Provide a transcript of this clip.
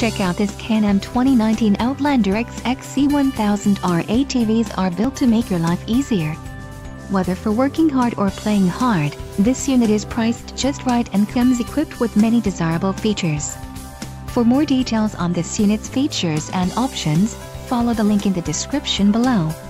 Check out this Can-Am 2019 Outlander X XC1000R. ATVs are built to make your life easier. Whether for working hard or playing hard, this unit is priced just right and comes equipped with many desirable features. For more details on this unit's features and options, follow the link in the description below.